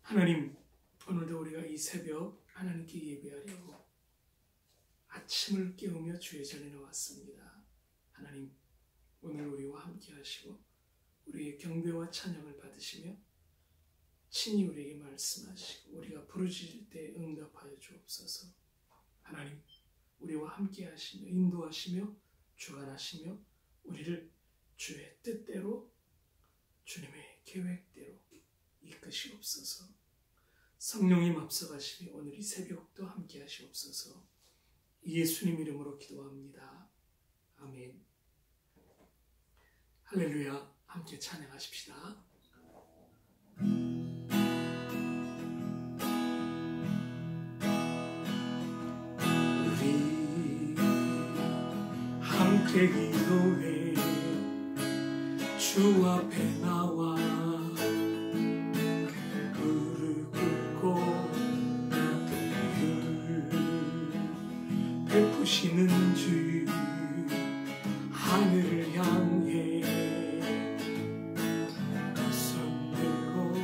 하나님, 오늘도 우리가 이 새벽 하나님께 예배하려고 아침을 깨우며 주의 전에 나왔습니다. 하나님, 오늘 우리와 함께 하시고 우리의 경배와 찬양을 받으시며 친히 우리에게 말씀하시고 우리가 부르짖을 때 응답하여 주옵소서. 하나님, 우리와 함께 하시며 인도하시며 주관하시며 우리를 주의 뜻대로 주님의 계획대로 이끄시옵소서. 성령님 앞서가시며 오늘 이 새벽도 함께 하시옵소서. 예수님 이름으로 기도합니다. 아멘. 할렐루야. 함께 찬양하십시다. 우리 함께 기도해 주 앞에 나와 베푸시는 주 하늘을 향해 두 손 들고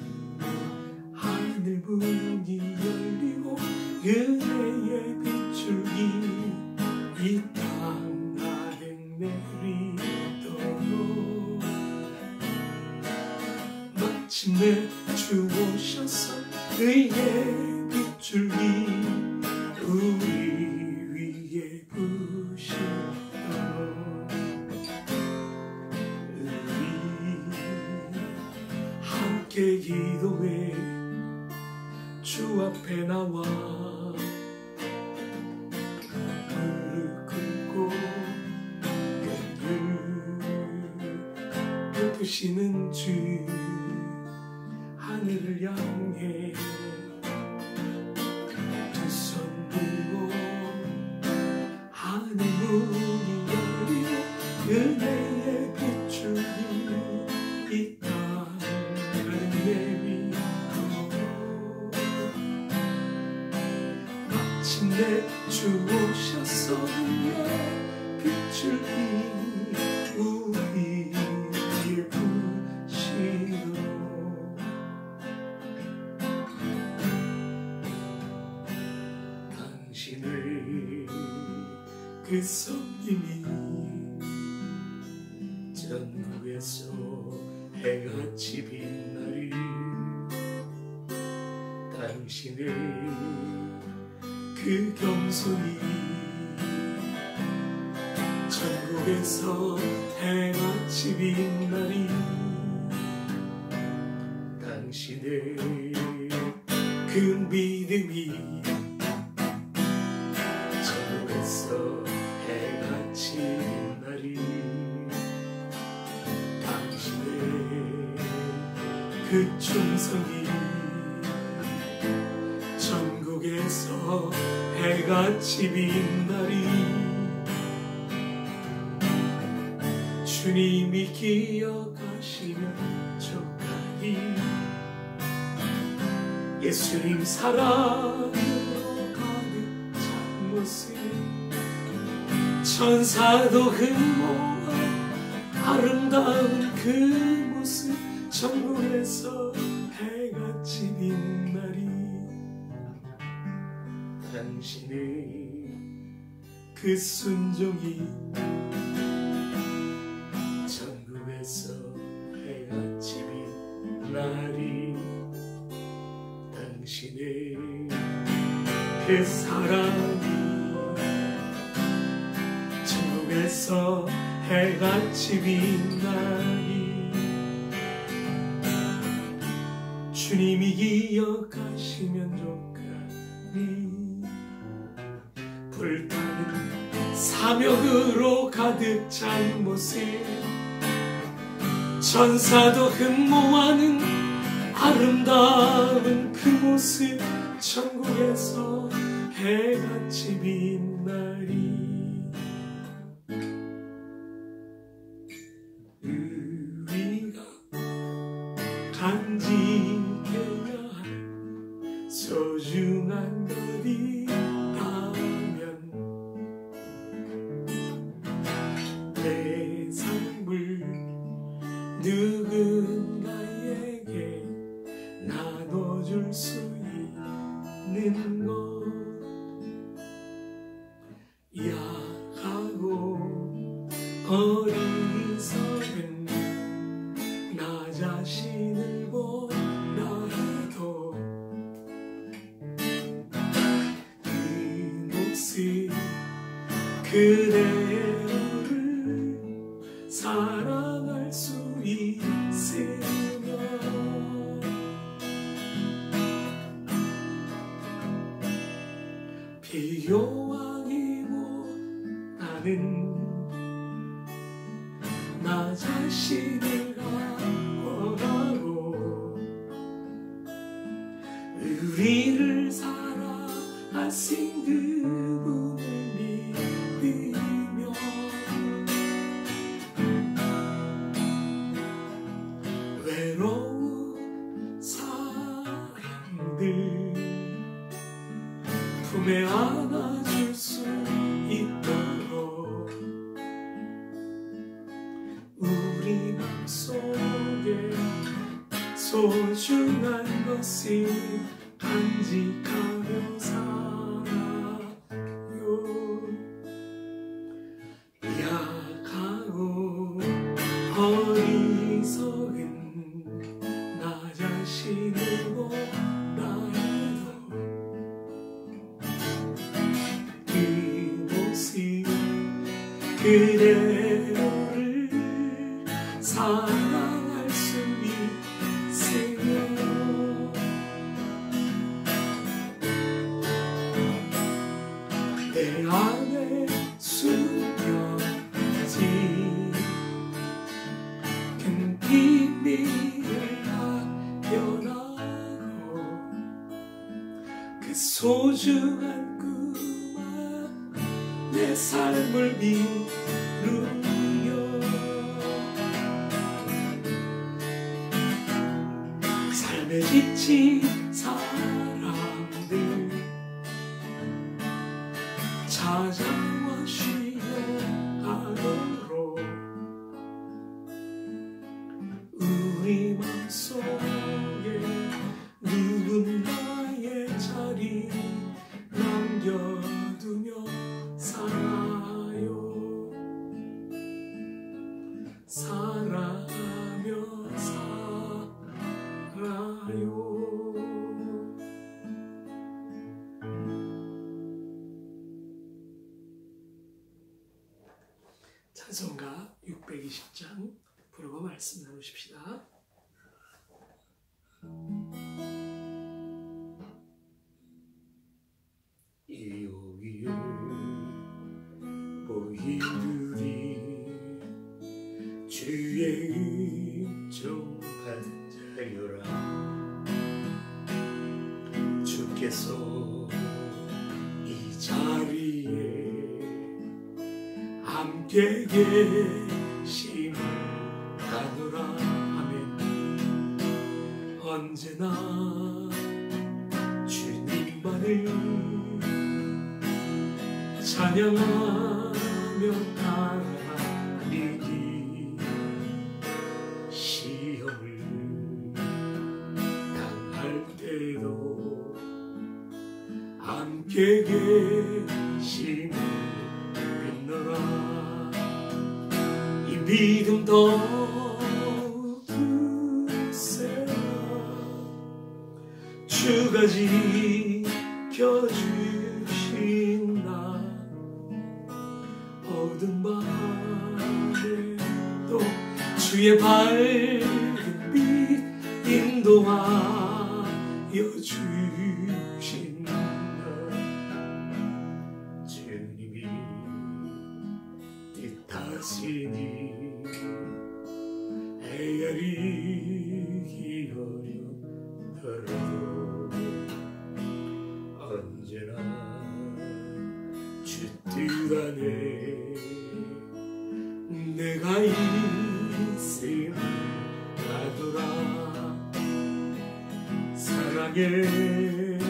하늘 문이 열리고 은혜의 빗줄기 이 땅 아래 내리도록 마침내 주 오셔서 의의 빗줄기 우리 함께 기도해 주 앞에 나와 무릎 꿇고 베푸시는 주 하늘을 향해 두 손 들고 하늘 문이 열리고 은혜의 빗줄기 이 땅 내리고 마침내 주 오셔서 내 빗줄기 우리를 부시도록 당신을 그 섬김이 전국에서 해같이 빛나리 당신의 그 겸손이 전국에서 해같이 빛나리 당신의 그 믿음이 전국에서 해같이 빛나리 그 충성이 전국에서 해같이 빛나리 주님이 기억하시면 좋다니 예수님 사랑으로 가득 찬 모습 천사도 흠모한 아름다운 그 모습 전국에서 해같이 빛나리 당신의 그 순종이 전국에서 해같이 빛나리 당신의 그 사랑이 전국에서 해같이 빛나리 주님이 기억하시면 좋으니 불타는 사명으로 가득 찬 모습 천사도 흠모하는 아름다운 그 모습 천국에서 해같이 빛나리 우리가 간직해야 할 소중한 것이 있다면 내 삶을 누군가에게 나눠 어리석은 나 자신을 보나도 그 모습 그대로를 사랑할 수 있으며 비교하기보 나는 나 자신을 원하고 우리를 사랑하신 그분을 믿으며 외로운 사람들 품에 안아줄 수 있도록 우리 맘속에 소중한 것을 간직하며 살아요. 약하고 어리석은 나 자신을 원하도 그 모습 그대로를 사랑할 수 있으며 내 안에 숨겨진 큰 비밀을 발견하고 그 소중한 꿈아 내 삶을 이루며 삶에 지친 사람들 찾아와 쉬어가도록 우리 맘속에 누군가의 자리 남겨두며 살아요. 살아가며 살아요. 찬송가 620장 부르고 말씀 나누십시다. 이오기에 보이르리 주의 은총 반자여라 주께서 이 자리에 함께 계심을 가노라. 아멘. 언제나 주님만을 찬양하며 달리기 시험을 당할 때도 함께 계심을 믿노라. 이 믿음 더욱 굳세라. 주가 지켜주신 나 어두운 밤에도 주의 밝은 빛 인도하여 주신 나 주님이 뜻하시니 헤아리기 어렵더라도 언제나 주 뜻 안에 내가 있음을 알아두라. 사랑의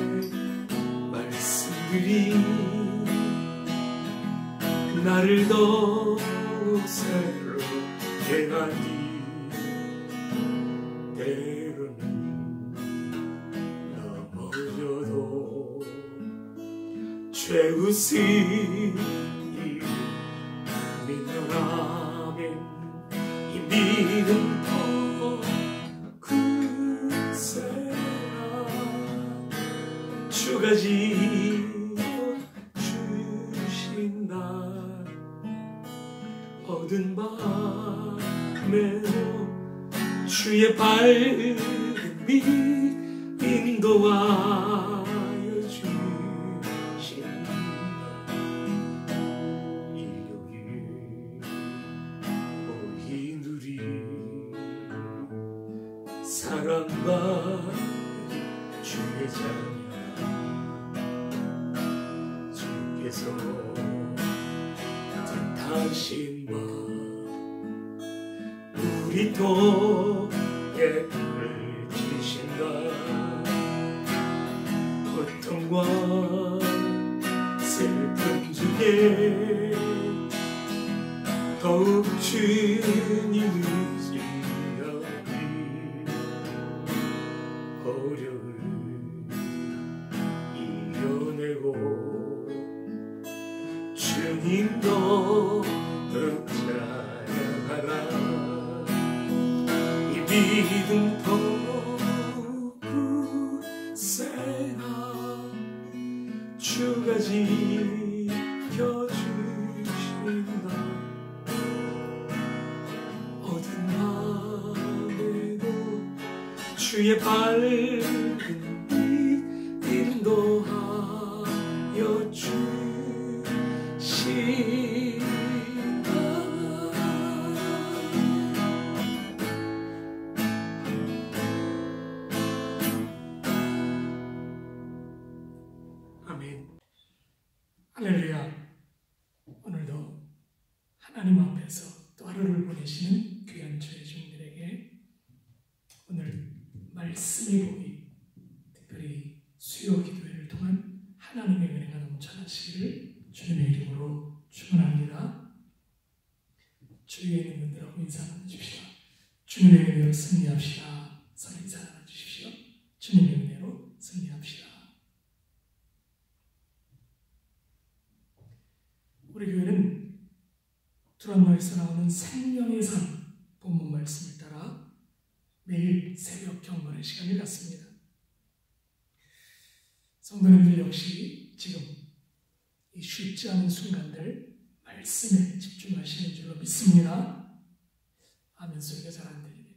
말씀들이 나를 더욱 새롭게 하니 때로는 넘어져도 죄 웃음이 믿노라. 어두운 밤에도 주의 밝은 빛 인도하여 주신다. 일요일 어린우리 사랑받은 주의 자녀 주께서 뜻하신 바 우리 통에 불을 지신다. 고통과 슬픔 중에 더욱 주님을 의지하리. 어려움을 이겨내고 주님 너를 찬양하라. 이 믿음 더욱 굳세나 주가 지켜주신다. 어두운 밤에도 주의 밝은 빛 인도하여 주신다. 아멘. 할렐루야. 오늘도 하나님 앞에서 또 하루를 보내시는 귀한 주의 종들에게 오늘 말씀의 복이 특별히 수요 기도회를 통한 하나님의 은혜가 넘쳐나시기를 주님의 이름으로 축원합니다. 주위에 있는 분들하고 인사 나눠주십시오. 주님의 은혜로 승리합시다. 서로 인사 나눠주십시오. 주님의 은혜로 승리합시다. 우리 교회는 두란노에서 나오는 생명의 산 본문 말씀을 따라 매일 새벽 경건의 시간을 갖습니다. 성도님들 역시 지금 이 쉽지 않은 순간들 말씀에 집중하시는 줄로 믿습니다. 아멘 소리가 잘 안 들리네요.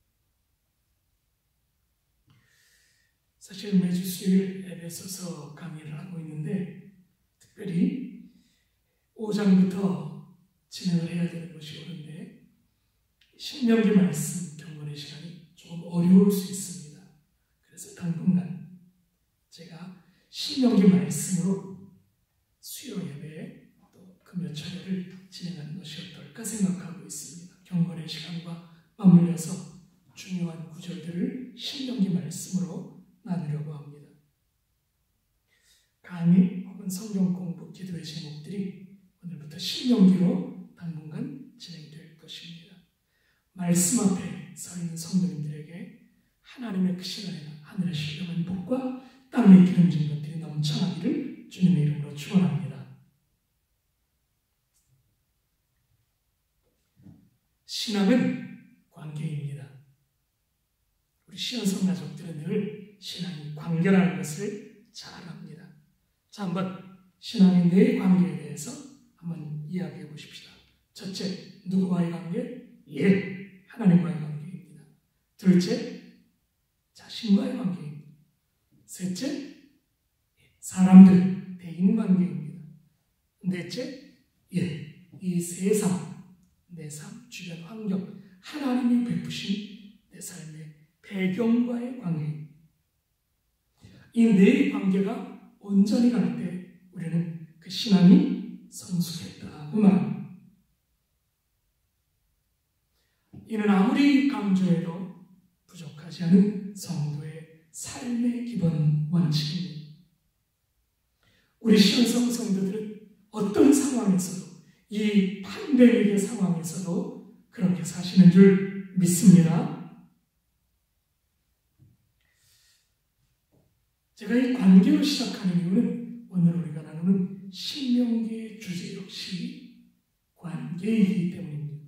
사실 매주 수요일 에베소서 강의를 하고 있는데 특별히 5장부터 진행을 해야 되는 것이 옳은데 신명기 말씀 경건의 시간이 조금 어려울 수 있습니다. 그래서 당분간 제가 신명기 말씀으로 수요 예배에 또 금요 철야를 진행하는 것이 어떨까 생각하고 있습니다. 경건의 시간과 맞물려서 중요한 구절들을 신명기 말씀으로 나누려고 합니다. 강의 혹은 성경 공부 기도의 제목들이 오늘부터 신명기로 당분간 진행될 것입니다. 말씀 앞에 서 있는 성도님들에게 하나님의 크신 은혜가 하늘의 신령한 복과 땅의 기름진 것들이 넘쳐나기를 주님의 이름으로 축원합니다. 신앙은 관계입니다. 우리 시연성 가족들은 늘 신앙이 관계라는 것을 잘 압니다. 자, 한번 신앙의 네 관계에 대해서 한번 이야기해 보십시다. 첫째, 누구와의 관계? 하나님과의 관계입니다. 둘째, 자신과의 관계입니다. 셋째, 사람들, 대인관계입니다. 넷째, 이 세상, 내 삶, 주변 환경, 하나님이 베푸신 내 삶의 배경과의 관계입니다. 이 네 관계가 온전히 갈 때 우리는 그 신앙이 성숙했다고 말합니다. 이는 아무리 강조해도 부족하지 않은 성도의 삶의 기본 원칙입니다. 우리 시연성 성도들은 어떤 상황에서도 이 팬데믹의 상황에서도 그렇게 사시는 줄 믿습니다. 제가 이 관계로 시작하는 이유는 오늘 우리가 나누는 신명기의 주제 역시 관계이기 때문입니다.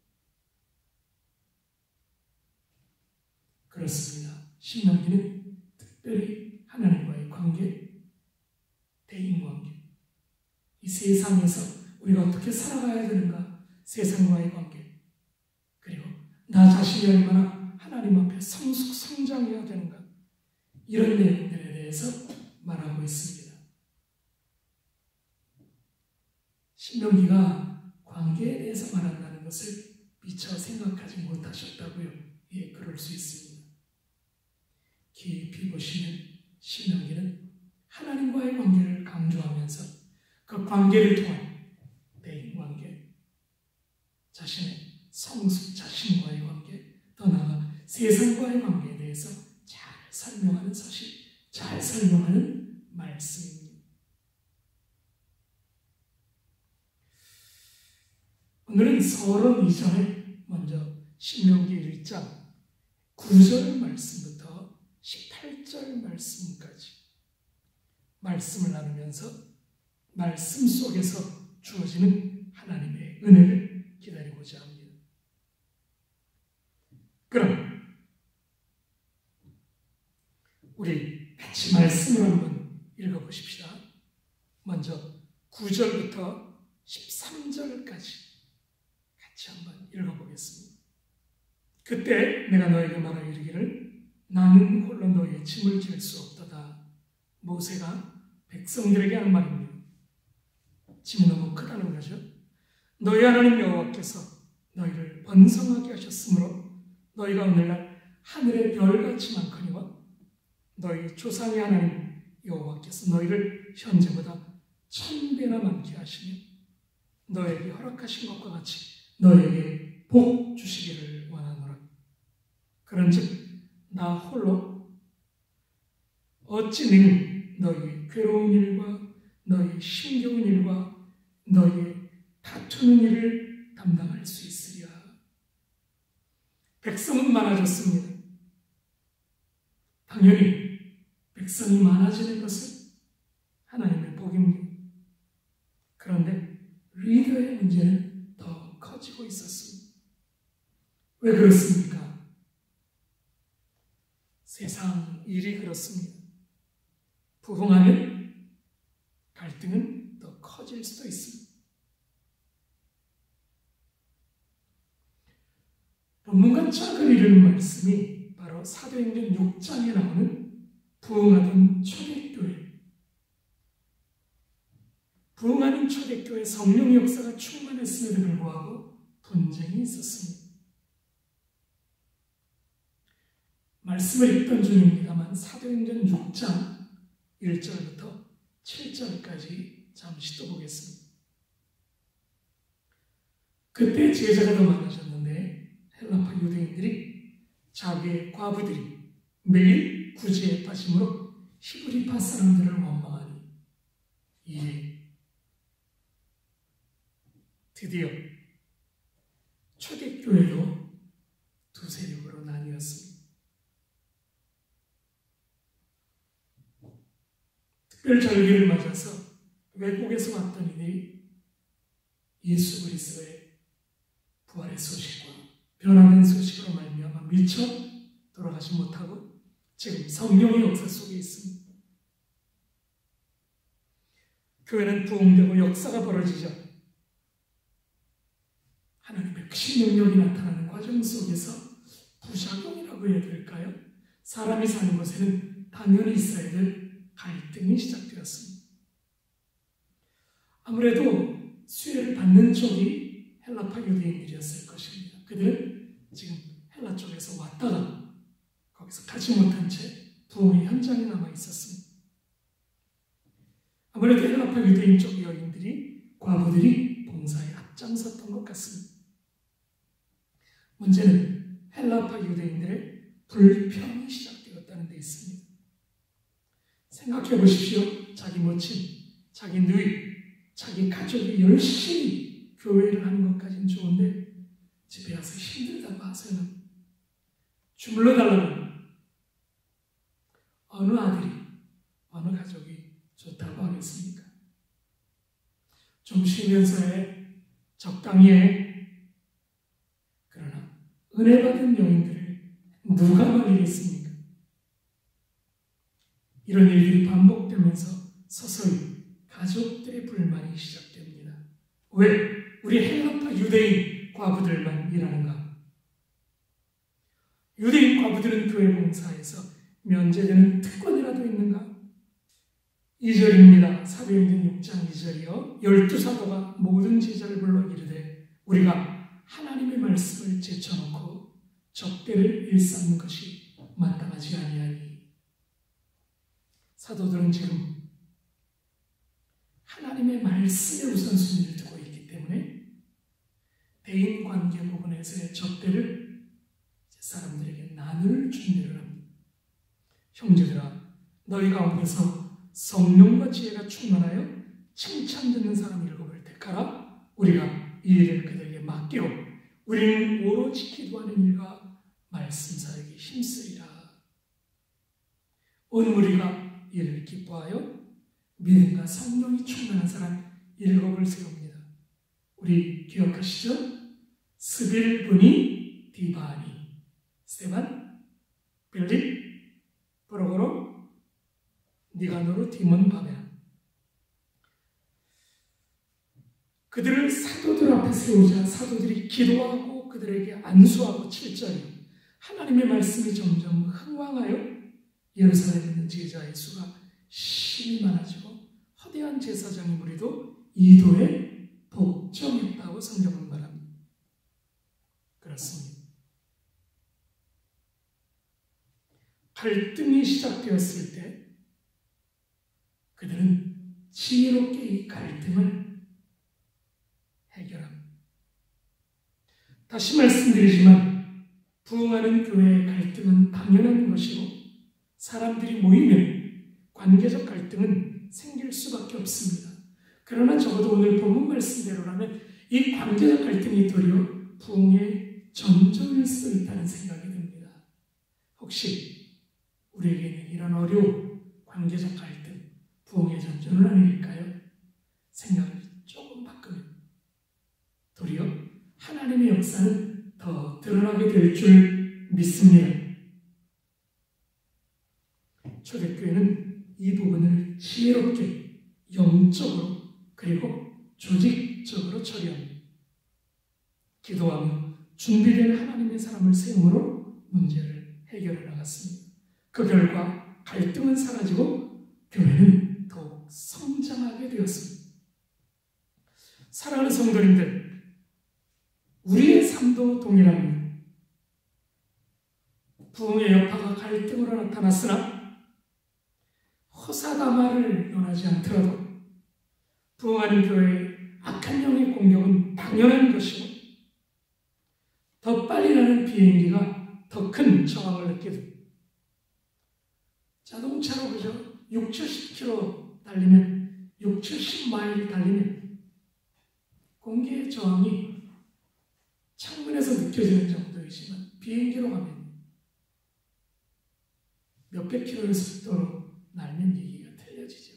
그렇습니다. 신명기는 특별히 하나님과의 관계, 대인관계, 이 세상에서 우리가 어떻게 살아가야 되는가, 세상과의 관계, 그리고 나 자신이 얼마나 하나님 앞에 성장해야 되는가, 이런 내용들에 대해서 말하고 있습니다. 신명기가 관계에 대해서 말한다는 것을 미처 생각하지 못하셨다고요? 예, 그럴 수 있습니다. 깊이 보시면 신명기는 하나님과의 관계를 강조하면서 그 관계를 통한 대인관계, 자신의 성숙 자신과의 관계, 더 나아가 세상과의 관계에 대해서 잘 설명하는 사실, 잘 설명하는 말씀입니다. 오늘은 서론 이전에 먼저 신명기 1장 9절 말씀부터 18절 말씀까지 말씀을 나누면서 말씀 속에서 주어지는 하나님의 은혜를 기다리고자 합니다. 그럼 우리 같이 말씀을 한번 읽어보십시다. 먼저 9절부터 13절까지 같이 한번 읽어보겠습니다. 그때 내가 너에게 말하여 이르기를 나는 홀로 너의 짐을 질 수 없도다. 모세가 백성들에게 한 말입니다. 짐이 너무 크다는 거죠. 너희 하나님 여호와께서 너희를 번성하게 하셨으므로 너희가 오늘날 하늘의 별같이 많거니와 너희 조상의 하나님 여호와께서 너희를 현재보다 1000배나 많게 하시며 너에게 허락하신 것과 같이 너에게 복 주시기를 원하노라. 그런즉 나 홀로 어찌 능히 너희의 괴로운 일과 너희의 힘겨운 일과 너희의 다투는 일을 담당할 수 있으랴. 백성은 많아졌습니다. 당연히 백성이 많아지는 것은 하나님의 복입니다. 그런데 리더의 문제는 더 커지고 있었습니다. 왜 그렇습니까? 세상 일이 그렇습니다. 부흥하면 갈등은 더 커질 수도 있습니다. 본문과 짝을 이루는 말씀이 바로 사도행전 6장에 나오는 부흥하던 초대교회, 부흥하는 초대교회 성령 역사가 충만했음에도 불구하고 분쟁이 있었습니다. 말씀을 읽던 중입니다만 사도행전 6장 1절부터 7절까지 잠시 또 보겠습니다. 그때 제자가 더 많아졌는데 헬라파 유대인들이 자기의 과부들이 매일 구제에 빠짐으로 히브리파 사람들을 원망하니 이에 드디어 초대교회도 두 세력으로 나뉘었습니다. 특별절기를 맞아서 외국에서 왔던 이들이 예수 그리스도의 부활의 소식과 변화된 소식으로 말미암아 미처 돌아가지 못하고 지금 성령의 역사 속에 있습니다. 교회는 부흥되고 역사가 벌어지죠. 하나님의 크신 능력이 나타나는 과정 속에서 부작용이라고 해야 될까요? 사람이 사는 곳에는 당연히 있어야 될 갈등이 시작되었습니다. 아무래도 수혜를 받는 쪽이 헬라파 유대인들이었을 것입니다. 그들은 지금 헬라 쪽에서 왔다가 거기서 가지 못한 채 부흥의 현장에 남아 있었습니다. 아무래도 헬라파 유대인 쪽 여인들이, 과부들이 봉사에 앞장섰던 것 같습니다. 문제는 헬라파 유대인들의 불평이 시작되었다는 데 있습니다. 생각해 보십시오. 자기 모친, 자기 누이, 자기 가족이 열심히 교회를 하는 것까지는 좋은데 집에 와서 힘들다고 하세요. 주물러 달라고 어느 아들이, 어느 가족이 좋다고 하겠습니까? 좀 쉬면서 해, 적당히 해. 그러나 은혜 받은 여인들을 누가 말리겠습니까? 이런 일들이 반복되면서 서서히 가족들의 불만이 시작됩니다. 왜 우리 헬라파 유대인 과부들만 일하는가? 유대인 과부들은 교회 봉사에서 면제되는 특권이라도 있는가? 2절입니다. 사도행전 6장 2절이요. 12사도가 모든 제자를 불러 이르되 우리가 하나님의 말씀을 제쳐놓고 적대를 일삼는 것이 마땅하지 아니하니. 사도들은 지금 하나님의 말씀에 우선순위를 두고 있기 때문에 대인관계 부분에서의 적대를 사람들에게 나눌 준비를 합니다. 형제들아, 너희 가운데서 성령과 지혜가 충만하여 칭찬 듣는 사람 7을 택하라. 우리가 이 일을 그들에게 맡기고 우리는 오로지 기도하는 일과 말씀 사역에 힘쓰리라. 온 무리가 이를 기뻐하여 믿음과 성령이 충만한 사람 7을 세웁니다. 우리 기억하시죠? 스빌브니 디바니, 스테반, 빌립, 프로고로, 니가노르, 디몬, 바베라. 그들을 사도들 앞에 세우자 사도들이 기도하고 그들에게 안수하고 7절이요. 하나님의 말씀이 점점 흥왕하여 예루살렘에 있는 제자의 수가 심히 많아지고 허대한 제사장의 무리도 이도에 복종했다고 성경은 말합니다. 그렇습니다. 갈등이 시작되었을 때 그들은 지혜롭게 이 갈등을 해결합니다. 다시 말씀드리지만 부흥하는 교회의 갈등은 당연한 것이고 사람들이 모이면 관계적 갈등은 생길 수밖에 없습니다. 그러나 적어도 오늘 본문 말씀대로라면 이 관계적 갈등이 도리어 부흥의 전조일 수 있다는 생각이 듭니다. 혹시 우리에게는 이런 어려움, 관계적 갈등, 부흥의 전조는 아닐까요? 생각을 조금 바꾸면 도리어 하나님의 역사는 더 드러나게 될 줄 믿습니다. 초대교회는 이 부분을 지혜롭게 영적으로 그리고 조직적으로 처리합니다. 기도하며 준비된 하나님의 사람을 세움으로 문제를 해결해 나갔습니다. 그 결과 갈등은 사라지고 교회는 더욱 성장하게 되었습니다. 사랑하는 성도님들, 우리의 삶도 동일합니다. 부흥의 여파가 갈등으로 나타났으나 호사다마를 논하지 않더라도 부흥하는 교회의 악한 영의 공격은 당연한 것이고 더 빨리 나는 비행기가 더 큰 저항을 느끼게 됩니다. 자동차로 그저 60-70km 달리면 60-70마일 달리면 공기의 저항이 창문에서 느껴지는 정도이지만 비행기로 가면 몇백 킬로의 속도로 날면 얘기가 틀려지죠.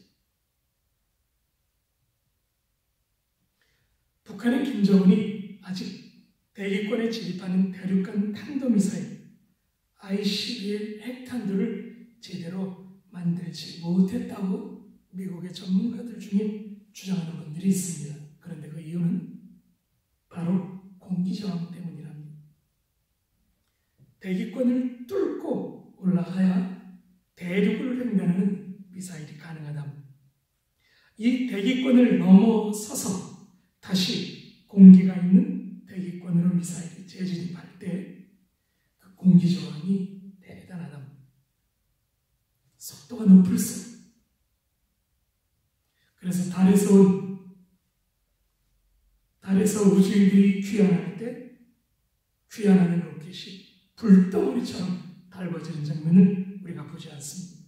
북한의 김정은이 아직 대기권에 진입하는 대륙간 탄도미사일 ICBM 핵탄두를 제대로 만들지 못했다고 미국의 전문가들 중에 주장하는 분들이 있습니다. 그런데 그 이유는 바로 공기저항 때문이랍니다. 대기권을 뚫고 올라가야 대륙을 횡단하는 미사일이 가능하다. 이 대기권을 넘어서서 다시 공기가 있는 대기권으로 미사일이 재진입할 때 그 공기저항이 대단하다. 속도가 높을수록. 그래서 달에서 우주인들이 귀환할 때 귀환하는 로켓이 불덩어리처럼 달궈지는 장면을 우리가 보지 않습니다.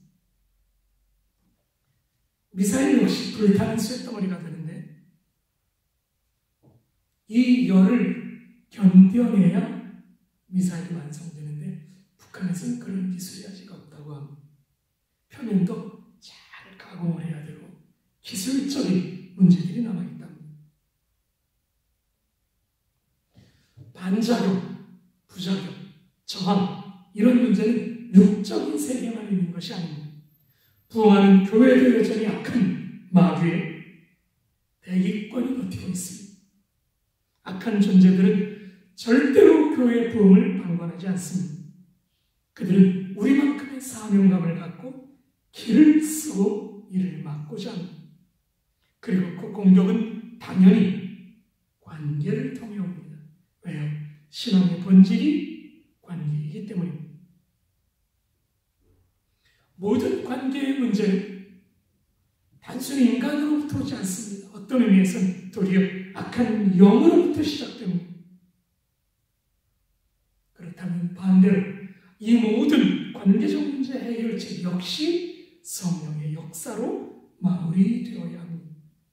미사일 역시 불타는 쇳덩어리가 되는데 이 열을 견뎌내야 미사일이 완성되는데 북한에서는 그런 기술이 아직 없다고 합니다. 표면도 잘 가공을 해야 되고 기술적인 문제들이 남아있다. 반작용, 부작용, 저항 이런 문제는 육적인 세계만 있는 것이 아닙니다. 부흥하는 교회도 여전히 악한 마귀의 대기권이 버티고 있습니다. 악한 존재들은 절대로 교회의 부흥을 방관하지 않습니다. 그들은 우리만큼의 사명감을 갖고 길을 쓰고 이를 막고자 합니다. 그리고 그 공격은 당연히 관계를 통해 옵니다. 왜요? 신앙의 본질이 관계이기 때문입니다. 모든 관계의 문제는 단순히 인간으로부터 오지 않습니다. 어떤 의미에서는 도리어 악한 영으로부터 시작됩니다. 그렇다면 반대로 이 모든 관계적 문제 해결책 역시 성령의 역사로 마무리되어야 합니다.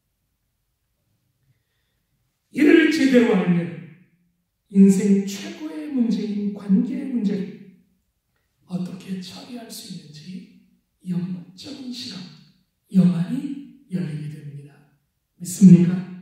이를 제대로 알면 인생 최고의 문제인 관계의 문제를 어떻게 처리할 수 있는지 영적인 시각, 영안이 열리게 됩니다. 믿습니까?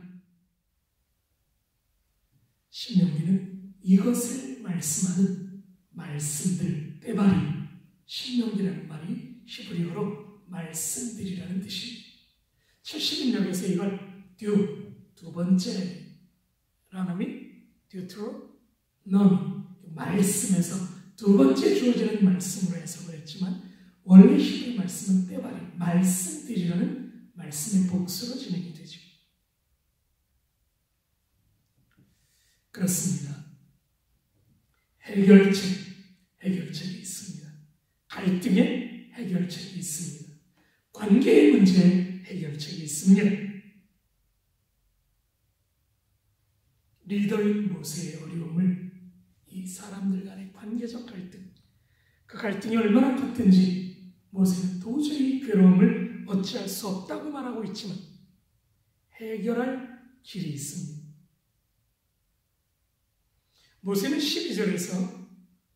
신명기는 이것을 말씀하는 말씀들, 때말이, 신명기라는 말이 히브리어로 말씀들이라는 뜻입니다. 70인역에서 이걸 두 번째 라노미, 듀트로노미, 말씀에서 두 번째 주어지는 말씀으로 해석을 했지만 원래 히브리 말씀은 때말이, 말씀들이라는 말씀의 복수로 진행이 되죠. 그렇습니다. 해결책이 있습니다. 갈등의 해결책이 있습니다. 관계의 문제에 해결책이 있습니다. 리더인 모세의 어려움을 이 사람들 간의 관계적 갈등, 그 갈등이 얼마나 컸든지 모세는 도저히 괴로움을 어찌할 수 없다고 말하고 있지만 해결할 길이 있습니다. 모세는 12절에서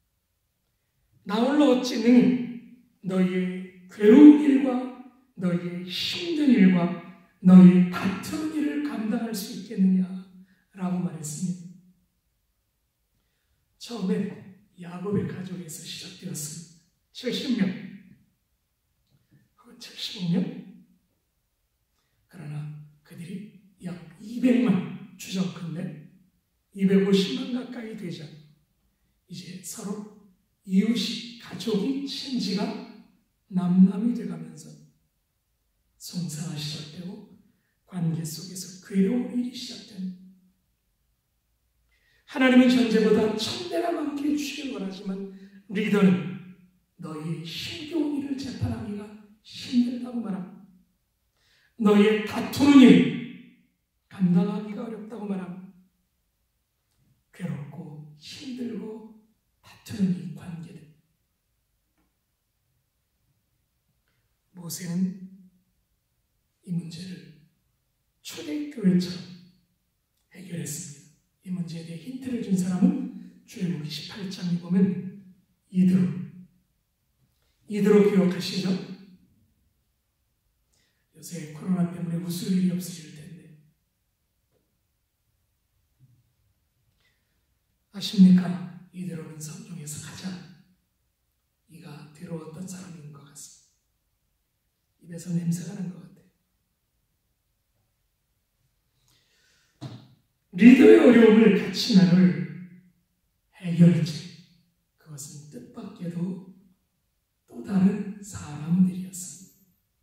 나 홀로 어찌 능히 너희의 괴로운 일과 너희의 힘든 일과 너희의 다투는 일을 감당할 수 있겠느냐 라고 말했습니다. 처음엔 야곱의 가족에서 시작되었습니다. 70명 혹은 75명. 그러나 그들이 약 200만, 추정컨대 250만 가까이 되자 이제 서로 이웃이, 가족이, 친지가 남남이 돼가면서 송사가 시작되고 관계 속에서 괴로운 일이 시작됩니다. 하나님은 현재보다 1000배가 많게 주시길 원하지만 리더는 너희의 힘겨운 일을 재판하기가 힘들다고 말합니다. 너희의 다투는 일 감당하기가 어렵다고 말합니다. 괴롭고 힘들고 다투는 이 관계들. 모세는 이 문제를 초대교회처럼 해결했습니다. 이 문제에 대해 힌트를 준 사람은 출애굽기 18장에 보면 이드로 기억하시죠? 요새 코로나 때문에 웃을 일이 없으실 텐데 아십니까? 이드로는 성경에서 가장 이가 더러웠던 사람인 것 같습니다. 입에서 냄새가 난 것 같아요. 리더의 어려움을 같이 나눌 해결책, 그것은 뜻밖에도 또 다른 사람들이었습니다.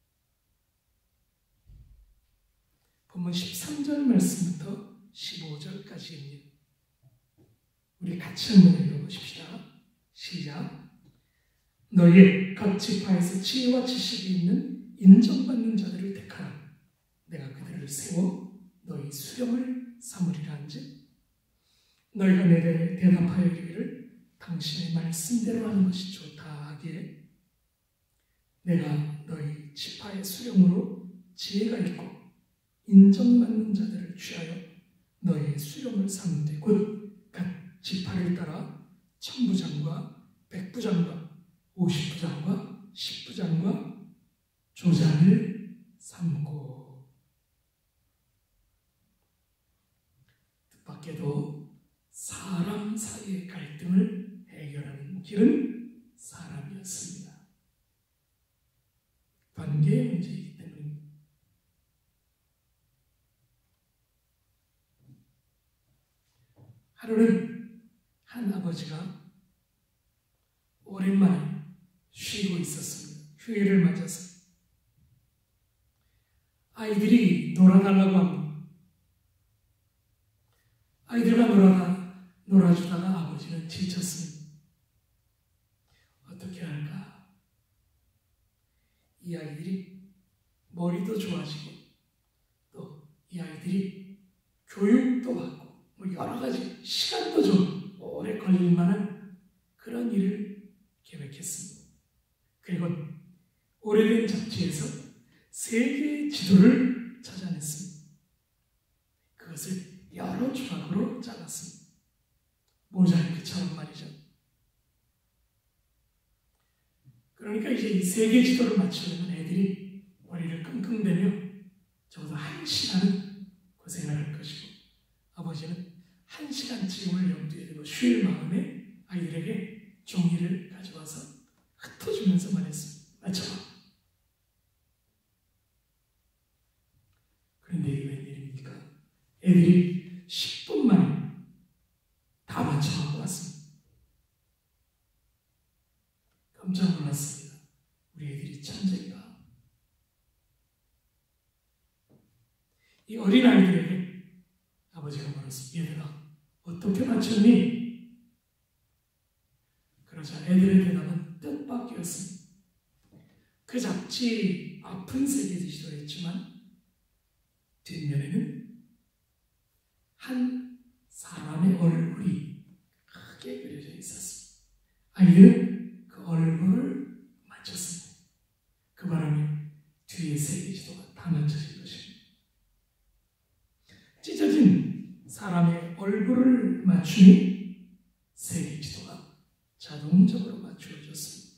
본문 13절 말씀부터 15절까지입니다. 우리 같이 한번 읽어보십시다. 시작. 너희의 각 지파에서 지혜와 지식이 있는 인정받는 자들을 택하라. 내가 그들을 세워 너희 수령을 삼으리라 한즉 너희가 내게 대답하여 이르기를 당신의 말씀대로 하는 것이 좋다 하기에 내가 너희 지파의 수령으로 지혜가 있고 인정받는 자들을 취하여 너희의 수령을 삼되 곧 각 지파를 따라 천부장과 백부장과 50부장과 10부장과 조장을 삼고. 뜻밖에도 사람 사이의 갈등을 해결하는 길은 사람이었습니다. 관계의 문제이기 때문입니다. 하루는 한 아버지가 오랜만에 쉬고 있었습니다. 휴일을 맞아서. 아이들이 놀아달라고 합니다. 아이들과 놀아주다가 아버지는 지쳤습니다. 어떻게 할까? 이 아이들이 머리도 좋아지고 또 이 아이들이 교육도 받고 여러 가지 시간도 좀 오래 걸릴 만한 그런 일을 계획했습니다. 그리고 오래된 잡지에서 세계의 지도를 찾아냈습니다. 그것을 여러 조각으로 잘랐습니다. 모자이크처럼 말이죠. 그러니까 이제 이 세계 지도를 맞추려면 애들이 머리를 끙끙대며 적어도 1시간은 고생을 할 것이고, 아버지는 1시간쯤을 염두에 두고 쉴 마음에 아이들에게 종이를 가져와서 흩어주면서 말했습니다. 맞춰봐. 그런데 이게 웬일입니까? 애들이 10분 만에 다 맞춰갖고 왔습니다. 깜짝 놀랐습니다. 우리 애들이 천재인가? 이 어린아이들에게 아버지가 물었습니다. 얘들아, 어떻게 맞췄니? 그러자 애들의 대답은 뜻밖이었습니다. 그 잡지 아픈 세계 지도였지만 뒷면에는 한 사람의 얼굴이 크게 그려져 있었습니다. 아이들은 그 얼굴을 맞췄습니다. 그 바람에 뒤에 세계 지도가 다 맞춰진 것입니다. 찢어진 사람의 얼굴을 맞추니 세계 지도가 자동적으로 맞추어졌습니다.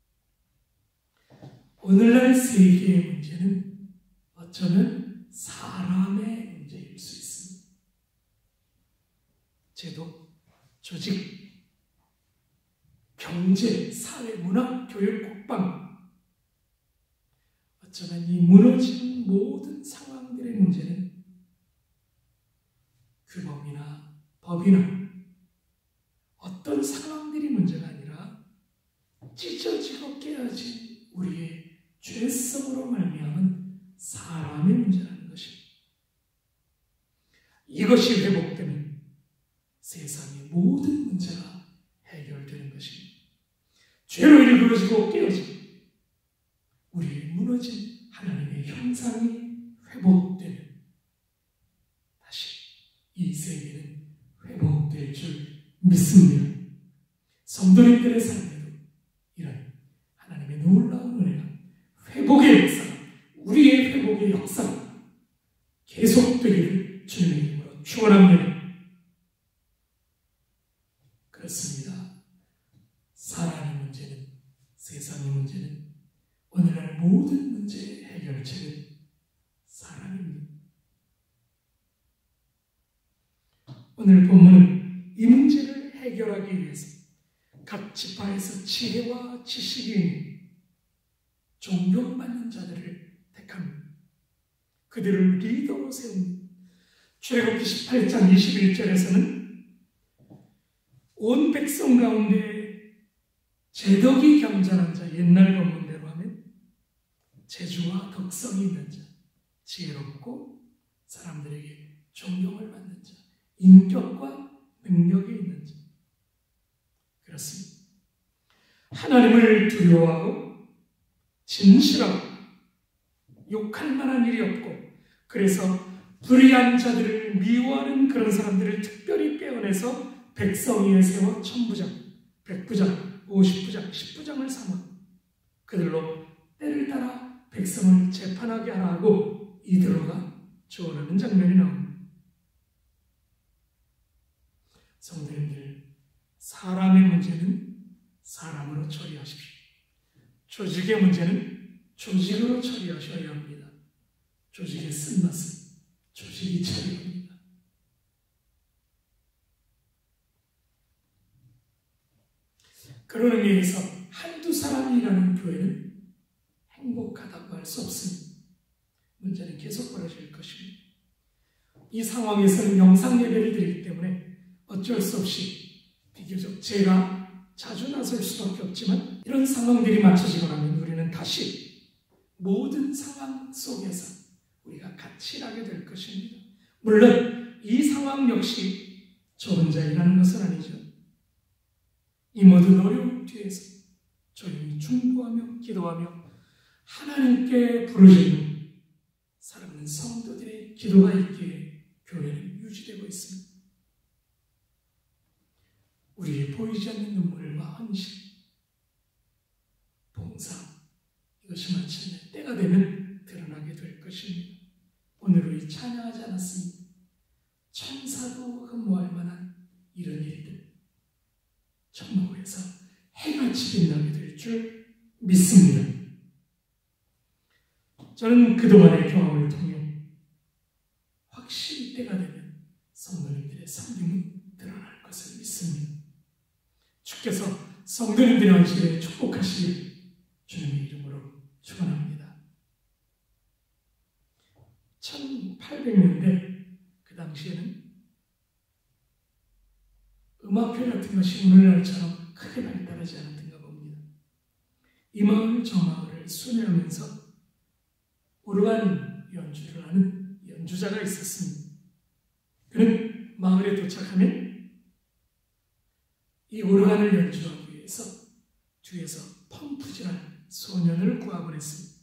오늘날 세계의 문제는 어쩌면 사람의 문제일 수 있습니다. 제도, 조직, 경제, 사회, 문화, 교육, 국방, 어쩌면 이 무너진 모든 상황들의 문제는 규범이나 법이나 어떤 상황들이 문제가 아니라 찢어지고 깨어진 우리의 죄성으로 말미암은 사람의 문제라는 것입니다. 이것이 회복되면 세상의 모든 문제가 해결되는 것입니다. 죄로 일그러지고 깨어진 우리의 무너진 하나님의 형상이 회복되면 다시 이 세계는 회복될 줄 믿습니다. 성도님들의 삶에도 이런 하나님의 놀라운 은혜가, 회복의 역사가, 우리의 회복의 역사가 계속되기를 주님의 이름으로 축원합니다. 그렇습니다. 사람의 문제는, 세상의 문제는, 오늘날 모든 문제의 해결책은 사람입니다. 오늘 본문은 이 문제를 해결하기 위해서 각 지파에서 지혜와 지식이 있는 존경받는 자들을 택합니다. 그들을 리더로 세웁니다. 출애굽기 18장 21절에서는 온 백성 가운데 재덕이 겸손한 자, 옛날 본문대로 하면 재주와 덕성이 있는 자, 지혜롭고 사람들에게 존경을 받는 자, 인격과 능력이 있는 자. 그렇습니다. 하나님을 두려워하고 진실하고 욕할 만한 일이 없고, 그래서 불의한 자들을 미워하는 그런 사람들을 특별히 빼어내서 백성 위에 세워 1000부장, 100부장, 50부장, 10부장을 삼아 그들로 때를 따라 백성을 재판하게 하라 하고 이드로가 조언하는 장면이 나옵니다. 성도님들, 사람의 문제는 사람으로 처리하십시오. 조직의 문제는 조직으로 처리하셔야 합니다. 조직의 쓴맛은 조직이 처리합니다. 그런 의미에서 한두 사람이 일하는 교회는 행복하다고 할 수 없습니다. 문제는 계속 벌어질 것입니다. 이 상황에서는 영상 예배를 드리기 때문에 어쩔 수 없이 비교적 제가 자주 나설 수밖에 없지만 이런 상황들이 맞춰지고 나면 우리는 다시 모든 상황 속에서 우리가 같이 일하게 될 것입니다. 물론 이 상황 역시 저 혼자 일하는 것은 아니죠. 이 모든 어려움 뒤에서 조용히 중보하며 기도하며 하나님께 부르짖는 사랑하는 성도들의 기도가 있기에 교회는 유지되고 있습니다. 우리의 보이지 않는 눈물과 헌신, 봉사, 이것이 마침내 때가 되면 드러나게 될 것입니다. 오늘 우리 찬양하지 않았습니다. 천사도 흠모할 만한 이런 일들, 천국에서 해같이 빛나게 될 줄 믿습니다. 저는 그동안의 경험을 통해 확실히 때가 되면 성도님들의 섬김은 드러날 것을 믿습니다. 주께서 성도님들의 헌신에 축복하시길 주님의 이름으로 축원합니다. 1800년대 그 당시에는 음악회 같은 것이 오늘날처럼 크게 발달하지 않았던가 봅니다. 이 마을 저 마을을 순회하면서 오르간 연주를 하는 연주자가 있었습니다. 그는 마을에 도착하면 이 오르간을 연주하기 위해서 뒤에서 펌프질한 소년을 구하곤 했습니다.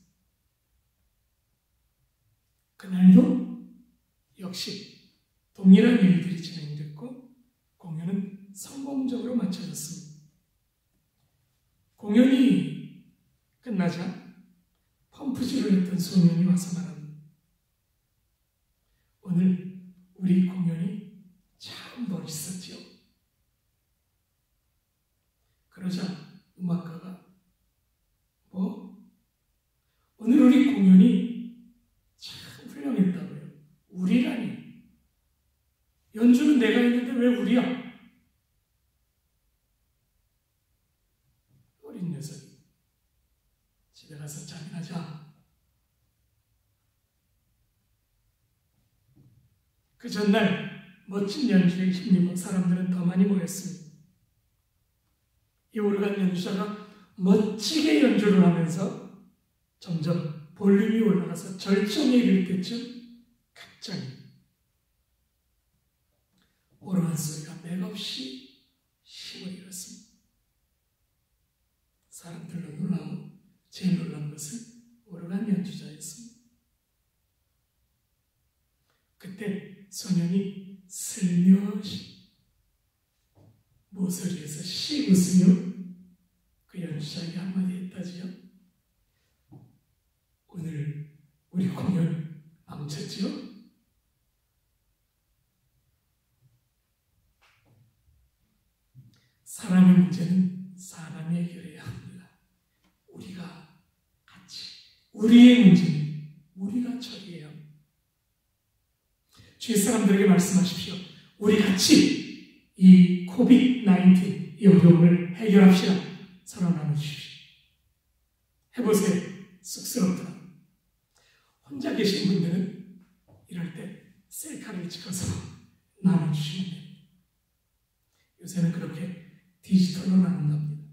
그날도 역시 동일한 일들이 진행됐고 공연은 성공적으로 마쳐졌습니다. 공연이 끝나자 펌프질을 했던 소년이 와서 말합니다. 오늘 우리 공연이 참 멋있었지요. 그러자 음악가가 오늘 우리 공연이 참 훌륭했다고요. 우리라니. 연주는 내가 했는데 왜 우리야? 어린 녀석이 집에 가서 잠이나자. 그 전날 멋진 연주에 힘입어 사람들은 더 많이 모였습니다. 이 오르간 연주자가 멋지게 연주를 하면서 점점 볼륨이 올라가서 절정에 이를 때쯤 갑자기 오르간 소리가 맥없이 힘을 잃었습니다. 사람들로 놀라고 제일 놀란 것은 오르간 연주자였습니다. 그때 소년이 슬며시 모서리에서 씩 웃으며 그 연주자에게 한마디 했다지요. 오늘 우리 공연 망쳤지요? 사람의 문제는 사람이 해결해야 합니다. 우리가 같이, 우리의 문제는 우리가 처리해야 합니다. 주위 사람들에게 말씀하십시오. 우리 같이 이 코비드-19 이 어려움을 해결합시다. 서로 나눠주십시오. 해보세요. 쑥스럽더라. 혼자 계신 분들은 이럴 때 셀카를 찍어서 나눠주시면 됩니다. 요새는 그렇게 디지털로 나눈답니다.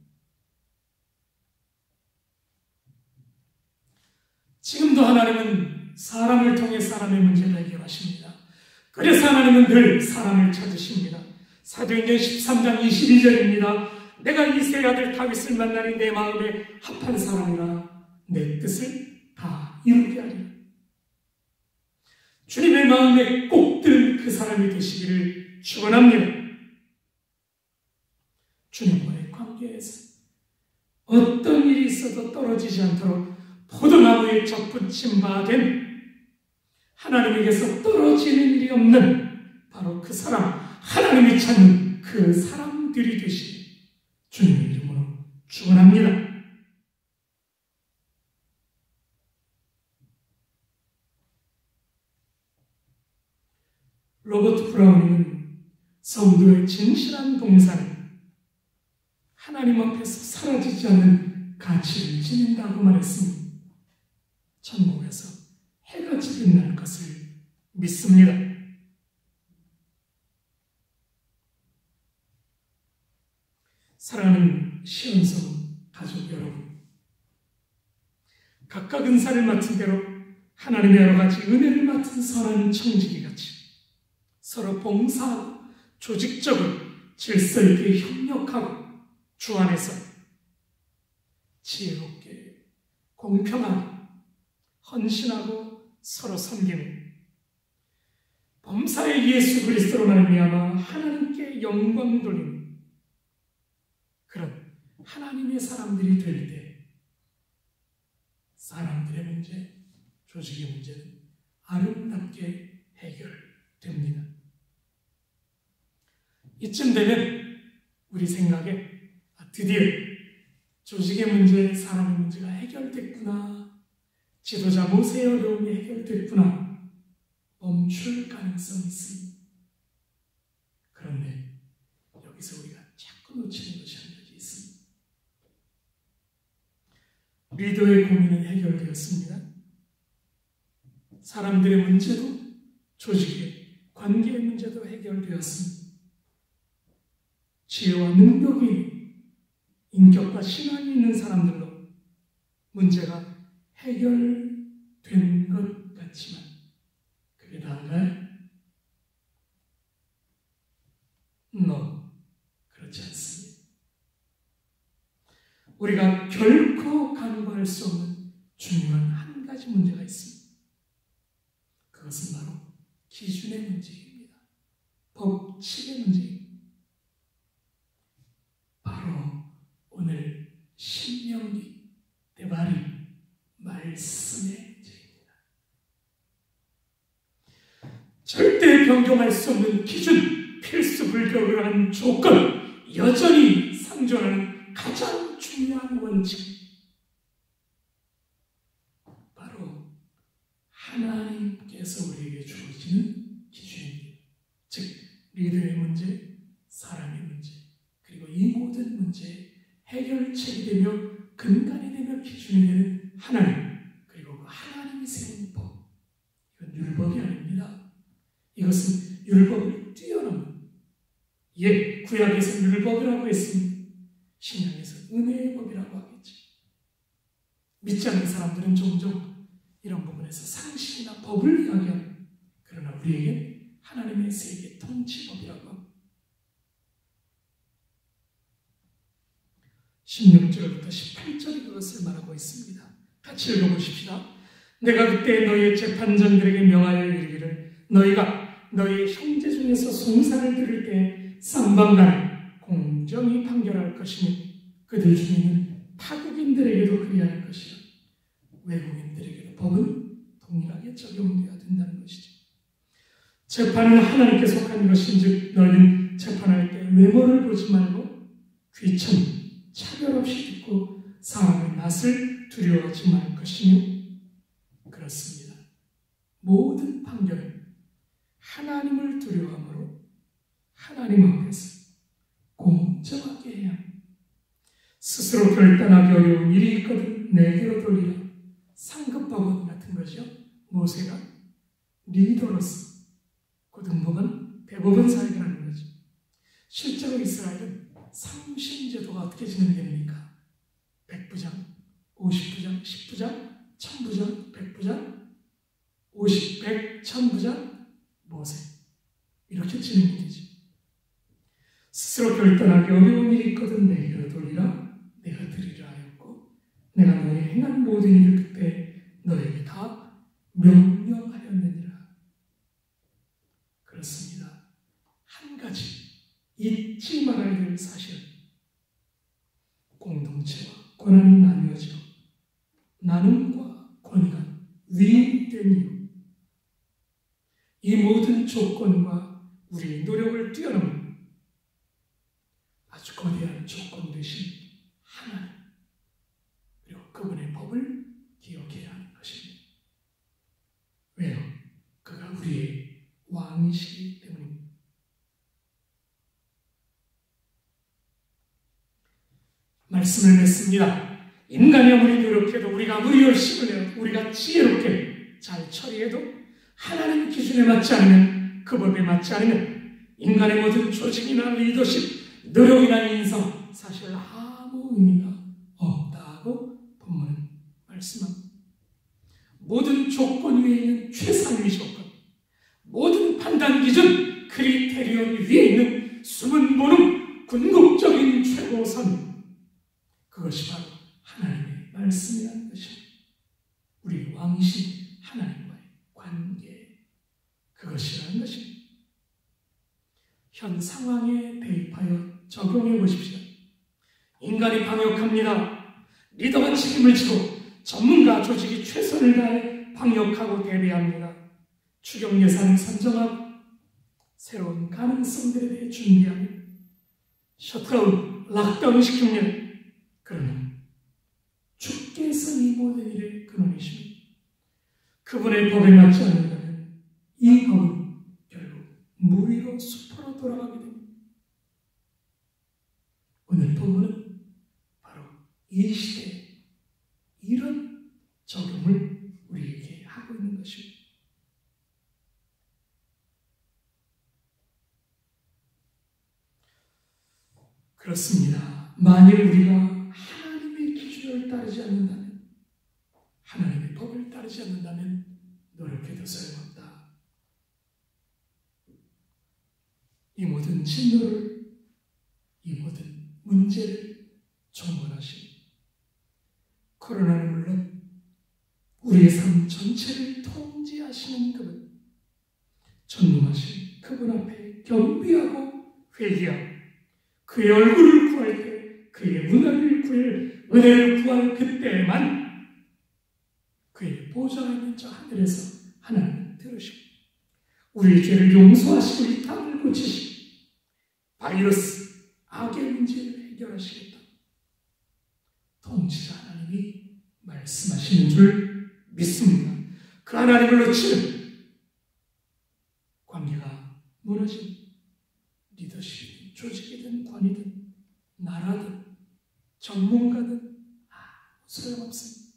지금도 하나님은 사람을 통해 사람의 문제를 해결하십니다. 그래서 하나님은 늘 사람을 찾으십니다. 사도행전 13장 22절입니다. 내가 이새의 아들 다윗을 만나니 내 마음에 합한 사람이라 내 뜻을 다 이루게 하리라. 주님의 마음에 꼭 든 그 사람이 되시기를 축원합니다. 주님과의 관계에서 어떤 일이 있어도 떨어지지 않도록 포도나무에 접붙임 바 된 하나님에게서 떨어지는 일이 없는 바로 그 사람, 하나님이 찾는 그 사람들이 되시길 주님의 이름으로 축원합니다. 로버트 브라우닝은 성도의 진실한 봉사는 하나님 앞에서 사라지지 않는 가치를 지닌다고 말했습니다. 천국에서 해같이 빛날 것을 믿습니다. 사랑하는 시온성 가족 여러분, 각각 은사를 맡은 대로 하나님의 여러 가지 은혜를 맡은 선한 청지기같이 서로 봉사하고 조직적으로 질서 있게 협력하고 주 안에서 지혜롭게 공평하게 헌신하고 서로 섬기는 범사의 예수 그리스도로 말미암아 하나님께 영광 돌리는 그런 하나님의 사람들이 될 때 사람들의 문제, 조직의 문제는 아름답게 해결됩니다. 이쯤 되면 우리 생각에 드디어 조직의 문제, 사람의 문제가 해결됐구나, 지도자 모세의 어려움이 해결됐구나 멈출 가능성이 있습니다. 그런데 여기서 우리가 자꾸 놓치는 것이 한 가지 있습니다. 리더의 고민은 해결되었습니다. 사람들의 문제도, 조직의 관계의 문제도 해결되었습니다. 지혜와 능력이 인격과 신앙이 있는 사람들로 문제가 해결된 것 같지만 그게 다인가요? 그렇지 않습니다. 우리가 결코 간과할 수 없는 중요한 한 가지 문제가 있습니다. 그것은 바로 기준의 문제입니다. 법칙의 문제입니다. 바로 오늘 신명기 대바리 말씀의 문제입니다. 절대 변경할 수 없는 기준, 필수 불가결한 조건, 여전히 상존하는 가장 중요한 원칙, 바로 하나님께서 우리에게 주어지는 기준입니다. 즉 리더의 문제, 사람의 문제, 그리고 이 모든 문제의 해결책이 되며 근간이 되며 기준이 되는 하나님, 그리고 그 하나님이 세운 법, 이건 율법이 아닙니다. 이것은 율법을 뛰어넘는, 구약에서 율법이라고 했습니다. 신약에서 은혜의 법이라고 하겠지. 믿지 않는 사람들은 종종 이런 부분에서 상식이나 법을 이야기합니다. 그러나 우리에겐 하나님의 세계 통치법이라고 합니다. 16절부터 18절이 그것을 말하고 있습니다. 같이 읽어보십시다. 내가 그때 너희의 재판장들에게 명하여 이르기를 너희가 너희의 형제 중에서 송사를 들을 때 쌍방간에 공정히 판결할 것이며 그들 중에 있는 타국인들에게도 그리할 것이라. 외국인들에게도 법은 동일하게 적용되어야 된다는 것이죠. 재판은 하나님께 속한 것인즉 너희는 재판할 때 외모를 보지 말고 귀천, 차별 없이 듣고 사람의 낯을 두려워하지 말 것이며, 그렇습니다. 모든 판결은 하나님을 두려워함으로 하나님 앞에서 공정하게 해야 합니다. 스스로 결단하기 어려운 일이 있거든 내게로 돌리라. 상급법원 같은 거죠. 모세가 리더로서 고등법원, 대법원 사역을 하는 거죠. 실제로 이스라엘은 상심제도가 어떻게 진행됩니까? 100부장, 50부장, 10부장, 1000부장, 100부장, 50, 100, 1000부장, 모세. 이렇게 진행이 되죠. 스스로 결단하기 어려운 일이 있거든 내게로 돌리라. 내가 드리라 하였고 내가 너의 행한 모든 일을 그때 너에게 다 명령하였느니라. 그렇습니다. 한 가지 잊지 말아야 될 사실은 공동체와 권한이 나뉘어져 나눔과 권위가 위임된 이유, 이 모든 조건과 우리의 노력을 뛰어넘는 아주 거대한 조건 되신 하나님, 그리고 그분의 법을 기억해야 하는 것입니다. 왜요? 그가 우리의 왕이시기 때문입니다. 말씀을 맺습니다. 인간이 아무리 노력해도, 우리가 아무리 열심을 해도, 우리가 지혜롭게 잘 처리해도 하나님 기준에 맞지 않으면, 그 법에 맞지 않으면 인간의 모든 조직이나 리더십, 노력이나 인성, 사실 아무 의미가 없다고 본문은 말씀합니다. 모든 조건 위에 있는 최상위 조건, 모든 판단 기준, 크리테리온 위에 있는 숨은 본능, 궁극적인 최고선, 그것이 바로 하나님의 말씀이라는 것입니다. 우리 왕이신 하나님과의 관계, 그것이라는 것입니다. 현 상황에 대입하여 적용해 보십시오. 인간이 방역합니다. 리더가 책임을 지고 전문가 조직이 최선을 다해 방역하고 대비합니다. 추경 예산을 선정하고 새로운 가능성들에 대해 준비하며 셧다운, 락다운 시킵니다. 그러나 주께서 이 모든 일의 근원이십니다. 그분의 법에 맞지 않는다면 이 법은 결국 무위로 수포로 돌아가게 됩니다. 오늘 본문은 바로 이 시대에 이런 적용을 우리에게 하고 있는 것입니다. 그렇습니다. 만일 우리가 하나님의 기준을 따르지 않는다면, 하나님의 법을 따르지 않는다면 노력해도 소용없다. 이 모든 진노를, 이 모든 문제를 총괄하신 코로나는 물론 우리의 삶 전체를 통제하시는 그분, 전능하신 그분 앞에 겸비하고 회개하고 그의 얼굴을 구할 때, 그의 은혜를 구할 그때만 그의 보좌가 있는 저 하늘에서 하나님은 들으시고 우리의 죄를 용서하시고 이 땅을 고치시고 바이러스, 악의 문제를 해결하시겠다. 통치자 하나님이 말씀하시는 줄 믿습니다. 그 하나님을 놓치는 관계가 무너진 리더십이든 조직이든 관이든 나라든 전문가든 아무 소용없습니다.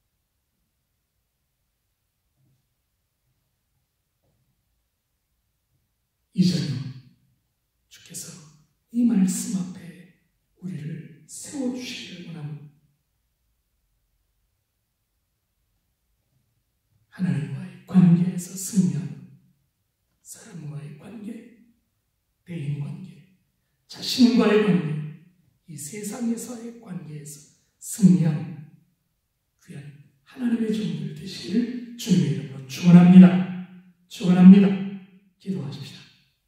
이전에 주께서 이 말씀 앞에 우리를 세워주시기를 원합니다. 하나님과의 관계에서 승리하는 사람과의 관계, 대인관계, 자신과의 관계, 이 세상에서의 관계에서 승리하는 귀한 하나님의 종들 되시기를 주님의 이름으로 축원합니다. 축원합니다. 기도하십시다.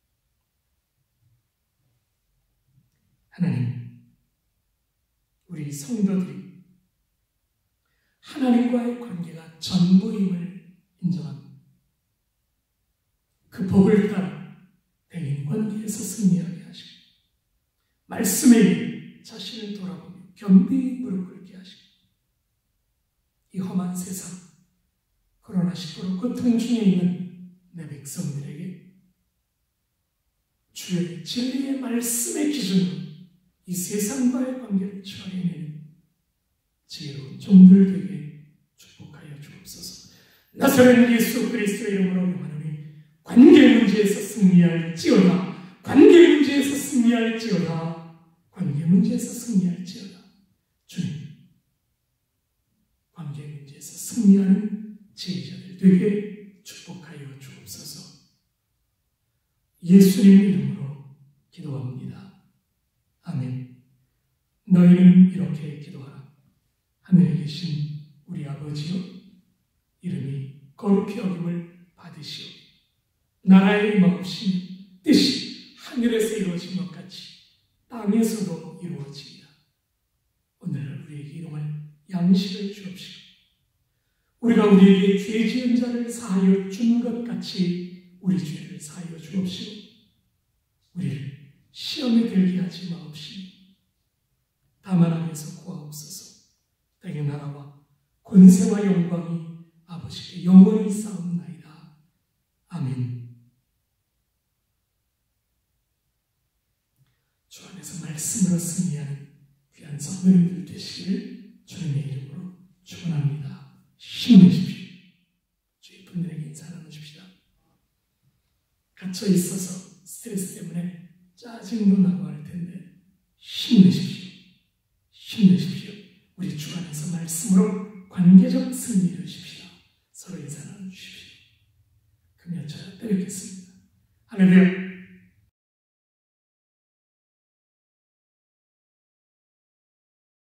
하나님, 우리 성도들이 하나님과의 관계가 전부임을 인정합니다. 그 법을 따라 대인 관계에서 승리하게 하시고 말씀에 의해 자신을 돌아보며 겸비히 무릎 꿇게 하시고 이 험한 세상 코로나19로 고통 중에 있는 내 백성들에게 주의 진리의 말씀의 기준으로 이 세상과의 관계를 처리해내는 지혜로운 종들 되게 축복하여 주옵소서. 나사렛 예수 그리스도의 이름으로 명하노니 관계 문제에서 승리할지어다. 관계 문제에서 승리할지어다. 관계 문제에서 승리할지어다. 주님, 관계 문제에서 승리하는 지혜자들 되게 축복하여 주옵소서. 예수님 이름으로 기도합니다. 아멘. 너희는 이렇게 기도하라. 하늘에 계신 우리 아버지여, 이름이 거룩히 여김을 받으시오. 나라의 임하옵시니 뜻이 하늘에서 이루어진 것 같이 땅에서도 이루어지리라. 오늘 우리에게 이동할 양식을 주옵시고 우리가 우리에게 죄 지은 자를 사하여 준 것 같이 우리 죄를 사하여 주옵시고 우리를 시험에 들게 하지 마옵시니 다만 악에서 구하옵소서. 땅의 나라와 권세와 영광이 아버지께 영원히 쌓옵나이다. 아멘. 주 안에서 말씀으로 승리하는 귀한 성도님들 되시기를 주님의 이름으로 축원합니다. 힘내십시오. 주의 분들에게 인사 나누십시다. 갇혀 있어서 스트레스 때문에 짜증도 나고 할 텐데 힘내십시오. 힘내십시오. 우리 주 안에서 말씀으로 관계적 승리를 주십시오. 서로 인사 나눠주십시오. 금요일 저녁 때 뵙겠습니다. 할렐루야.